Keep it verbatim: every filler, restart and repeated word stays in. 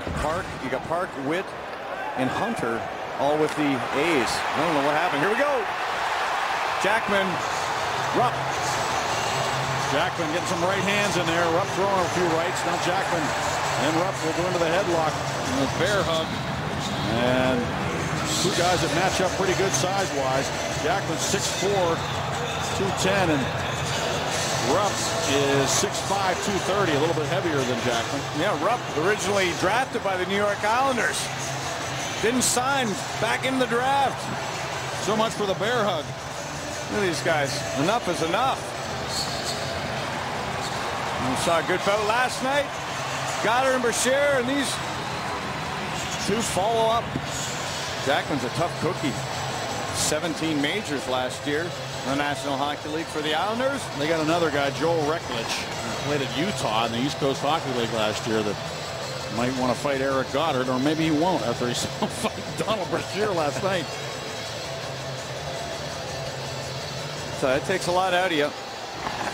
Park, you got Park, Witt, and Hunter, all with the A's. I don't know what happened. Here we go. Jackman, Rupp. Jackman getting some right hands in there. Rupp throwing a few rights. Now Jackman and Rupp will go into the headlock. And the bear hug. And two guys that match up pretty good size-wise. Jackman six four, two ten, and Rupp is six five, two thirty, a little bit heavier than Jackman. Yeah, Rupp originally drafted by the New York Islanders. Didn't sign back in the draft. So much for the bear hug. Look at these guys. Enough is enough. We saw a good bout last night. Goddard and Bashir, and these two follow up. Jackman's a tough cookie. seventeen majors last year in the National Hockey League for the Islanders. They got another guy, Joel Recklich, who played at Utah in the East Coast Hockey League last year, that might want to fight Eric Goddard, or maybe he won't after he saw fight Donald Brashear last night. So that takes a lot out of you.